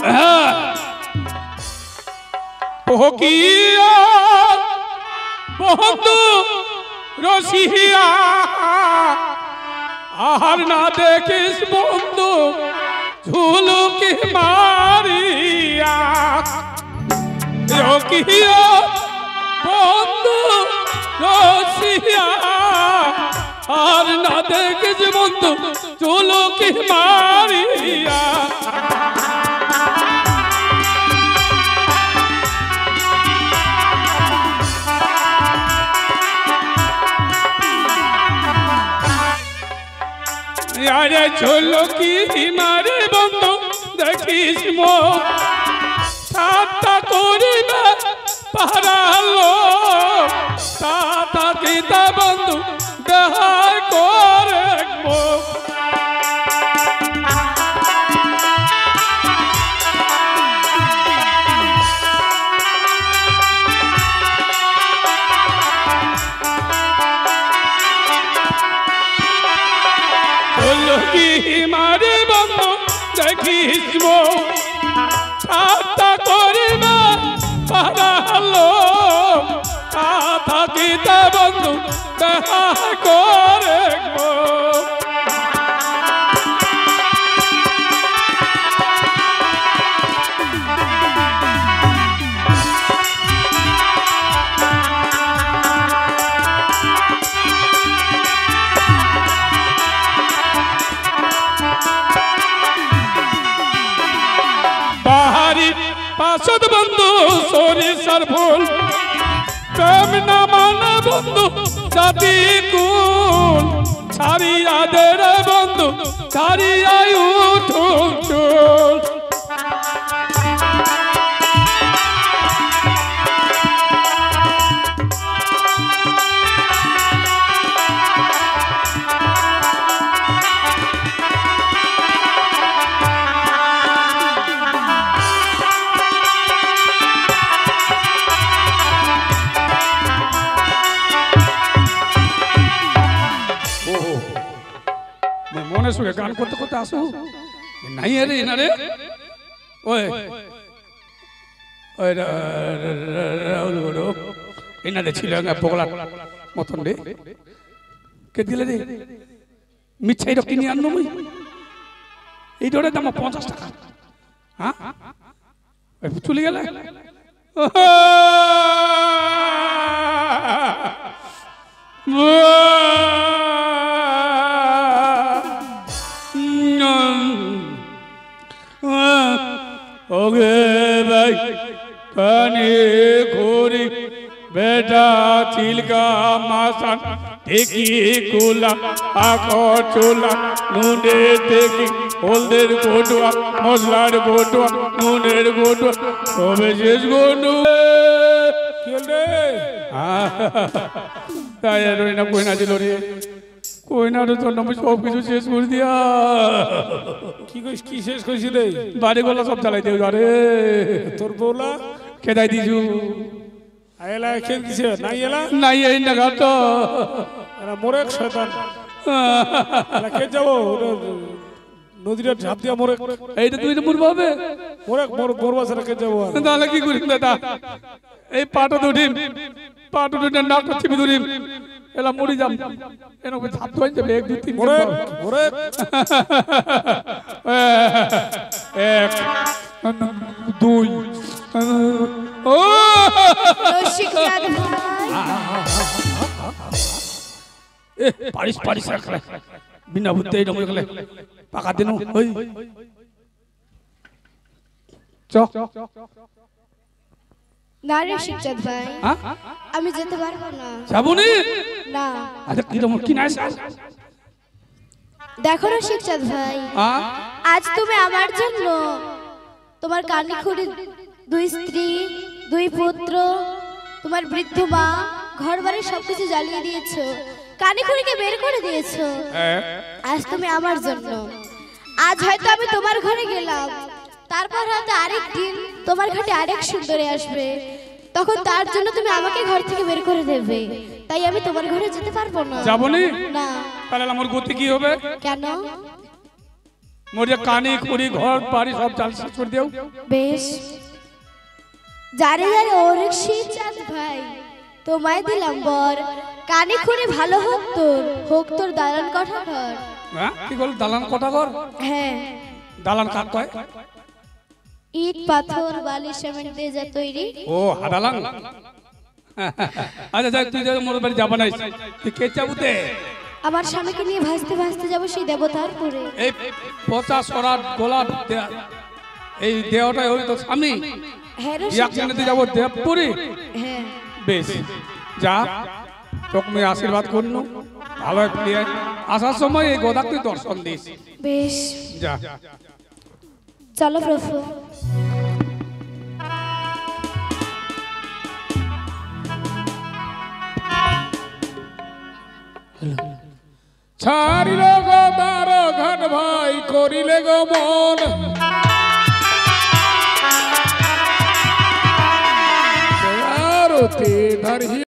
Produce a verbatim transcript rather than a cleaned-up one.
ওকিয়া বন্ধু রসিয়া আর না দেখিস বন্ধু ঝুলুকি মারিয়া ওকিয়া বন্ধু রসিয়া আর না দেখিস বন্ধু ঝুলুকি মারিয়া আরে চলো কি মারে বন্ধু দেখিস মো সাতটা করিবে পারালো সাতা কিতা বন্ধু দেখা করে মারে বন্ধু দেখিস মো সাতটা করিবে পারালো সাতা কিতা বন্ধু দেখা করে পাশদ বন্ধু সরিষার ফুল প্রেম না মানে বন্ধু জাতি কুল ছাড়িয়া দে রে বন্ধু ছাড়িয়া উঠুন চুল মনে সুখে গান করতে করতে আসো নাই রে না রে ওই ওই এনাদের ছিল পগলা মতন রে কে দিলে রে মিঠাইটা কিনে আনলো মই এই ডোরের দাম পঞ্চাশ টাকা হ্যাঁ চলে গেলে ওগে ভাই কানে ঘোরি বেটা চিলকা মাসান দেখি কুলা আকর চোলা নুনে দেখি হলদের গোটুয়া মশলার গোটুয়া নুনের গোটুয়া তবে শেষ গোটু তাই রইনা কইনা দিল রে কইনার জন্য আমি সব কিছু শেষ করে দিয়া কি কইস কি শেষ কইছি রে বাড়ি গলা সব চালাই দেও আরে তোর বউলা কেদাই দিছু আইলা খেল দিছে নাই এলা নাই এই না গাত আরে মোরে শয়তান আলা কে যাব নদীর ঝাঁপ দিয়া মোরে এইটা তুই তো মুরবা হবে মোরে মোর বরবা ছাড়া কে যাব তাহলে কি করিস দাদা এই পাটা দুডিম পাটা দুডিম না করছি দুডিম এলা মরি যাম এনো কই ঝাপ ধই যাবে এক দুই তিন মোরে মোরে এক দুই ও রসিকনাথ ভাই এ পারিস পারিস রাখলে বিনা বুঝতে এই রকম গেলে পাকা দিনু ওই চ না রে শিকচাঁদ ভাই আমি যেতে পারবো না যাবনি না আচ্ছা কি রকম কি নাইস দেখো রে শিকচাঁদ ভাই আজ তুমি আমার জন্য তোমার কানে খুঁড়ে দুই স্ত্রী দুই পুত্র তোমার বৃদ্ধ মা ঘরবাড়ি সবকিছু জ্বালিয়ে দিয়েছো কানে খুঁড়িকে বের করে দিয়েছো আজ তুমি আমার জন্য আজ হয়তো আমি তোমার ঘরে গেলাম তারপর হয়তো আরেক দিন তোমার ঘাটে আরেক সুন্দরী আসবে তখন তার জন্য তুমি আমাকে ঘর থেকে বের করে দেবে তাই আমি তোমার ঘরে যেতে পারবো না যাবনি না তাহলে আমার গতি কি হবে কেন মোরে কানে খুঁড়ি ঘর বাড়ি সব চাল শেষ করে দিও। বেশ, যারে যারে ওরেক শীত চাঁদ ভাই, তোমায় দিলাম বর, কানে খুঁড়ে ভালো হোক তোর, হোক তোর দালান কোঠা ঘর। হ্যাঁ কি বল দালান কোঠা ঘর? হ্যাঁ, দালান কাক কয়? ইট পাথর বালি সিমেন্ট দিয়ে যা তৈরি। ও হাদালান। আচ্ছা যাক, তুই মোর বাড়ি যাবা নাই, তুই কে যাবুতে? আমার স্বামীকে নিয়ে ভাসতে ভাসতে যাব সেই দেবতার পুরে। এই পচাশ করার গোলাপ দেয়া, এই দেহটাই হই তো স্বামী। হ্যাঁ রে, একসাথে যাব দেবপুরি। হ্যাঁ বেশ, যা তোকে আমি আশীর্বাদ করল, ভালো ফিরে আসার সময় এই গোদাক তুই দর্শন দিস। বেশ, যা চলো প্রভু। ছাড়িল গো দ্বার ঘাট ভাই, করিলে গো মন, আরতি ধরি